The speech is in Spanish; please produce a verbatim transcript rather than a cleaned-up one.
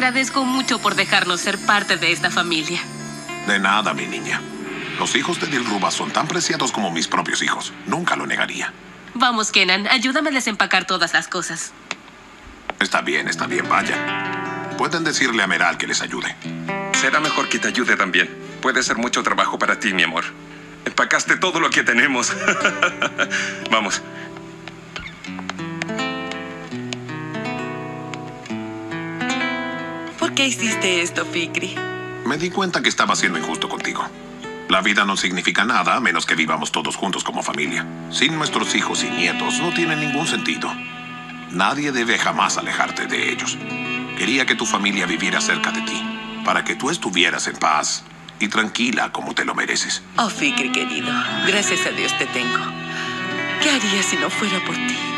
agradezco mucho por dejarnos ser parte de esta familia. De nada, mi niña. Los hijos de Dilruba son tan preciados como mis propios hijos. Nunca lo negaría. Vamos, Kenan, ayúdame a desempacar todas las cosas. Está bien, está bien, vayan. Pueden decirle a Meral que les ayude. Será mejor que te ayude también. Puede ser mucho trabajo para ti, mi amor. Empacaste todo lo que tenemos. Vamos. ¿Por qué hiciste esto, Fikri? Me di cuenta que estaba siendo injusto contigo. La vida no significa nada a menos que vivamos todos juntos como familia. Sin nuestros hijos y nietos no tiene ningún sentido. Nadie debe jamás alejarte de ellos. Quería que tu familia viviera cerca de ti, para que tú estuvieras en paz y tranquila como te lo mereces. Oh, Fikri, querido, gracias a Dios te tengo. ¿Qué haría si no fuera por ti?